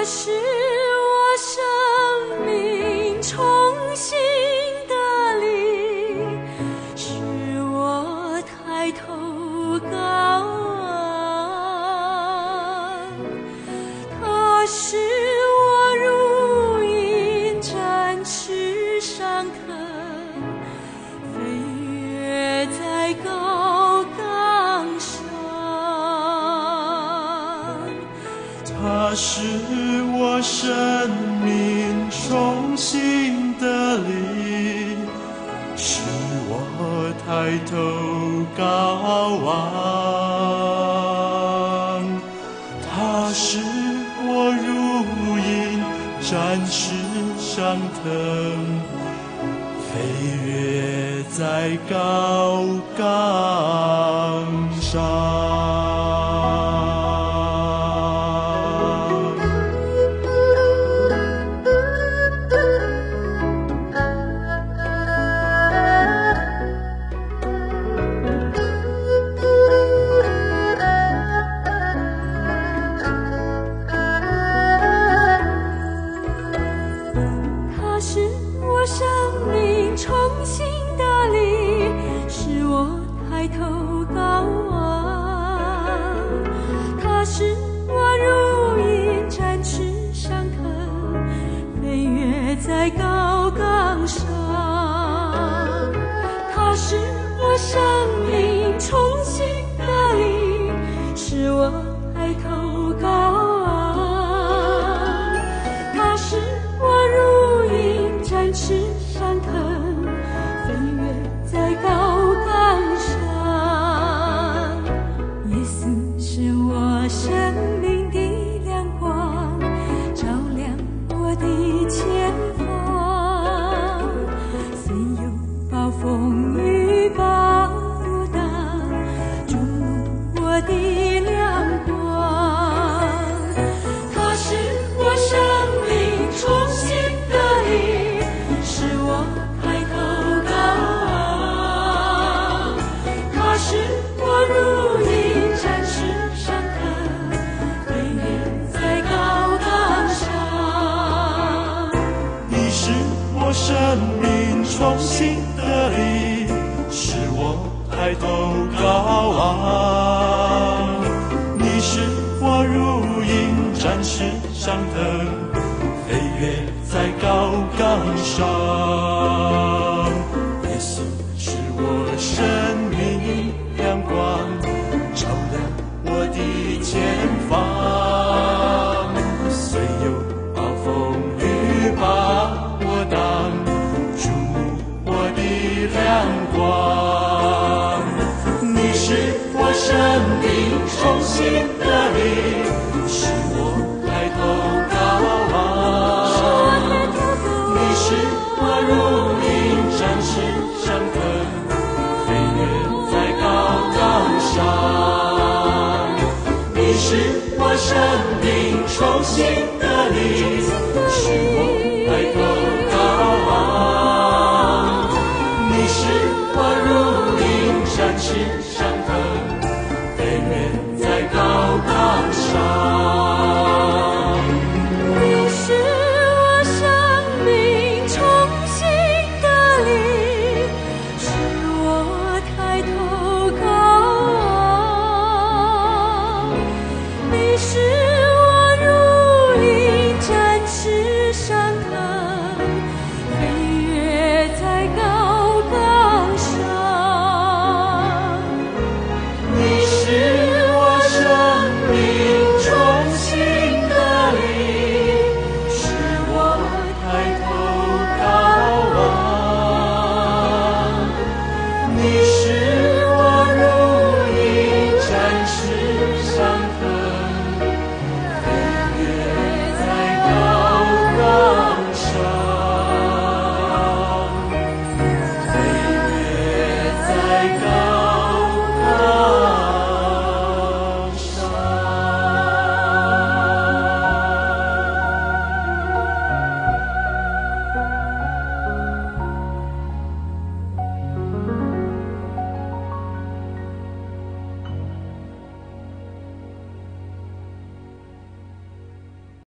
是我生命重新的力，使我抬头高望。它使我如鹰展翅上腾，飞跃在高岗上。 它使我生命重新的力，使我抬头高望。它使我如鹰展翅上腾，飞跃在高岗上。 它使我生命重新的力，使我抬头高望。它使我如鹰展翅上腾，飞跃在高岗上。它使我生命重新的力，使我抬头高望。它使我如鹰展翅上腾，飞跃在高岗上。耶稣是我生命的亮光，照亮我的前方。虽有暴风雨暴阻挡，注目我的亮光。它是我生命重新的力，使我抬头高望。它使我如鹰展翅上腾，飞跃在高岗上。 你是我生命重新的力，使我抬头高望。你是我如鹰展翅上腾，飞跃在高岗上。耶稣是我生命亮光，照亮我的前方。虽有暴风雨把我挡，注目我的亮光。你是我生命重新的力，使我抬头高望。你是我如鹰展翅上腾，飞跃在高岗上。你是我生命重新的力，